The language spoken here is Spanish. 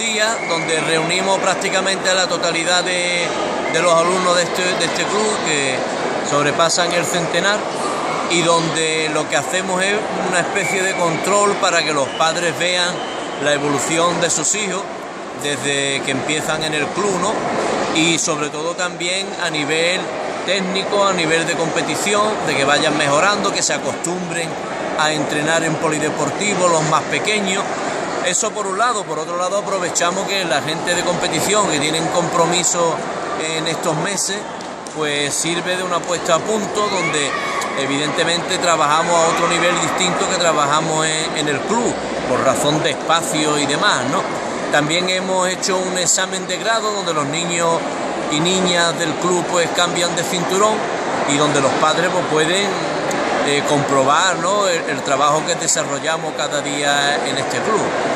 días donde reunimos prácticamente a la totalidad de los alumnos de este club, que sobrepasan el centenar, y donde lo que hacemos es una especie de control para que los padres vean la evolución de sus hijos desde que empiezan en el club, ¿no? Y sobre todo también a nivel técnico, a nivel de competición, de que vayan mejorando, que se acostumbren a entrenar en polideportivo los más pequeños. Eso por un lado. Por otro lado, aprovechamos que la gente de competición que tienen compromiso en estos meses, pues sirve de una puesta a punto donde evidentemente trabajamos a otro nivel distinto que trabajamos en el club, por razón de espacio y demás, ¿no? También hemos hecho un examen de grado donde los niños y niñas del club pues cambian de cinturón y donde los padres pues pueden comprobar, ¿no?, el trabajo que desarrollamos cada día en este club.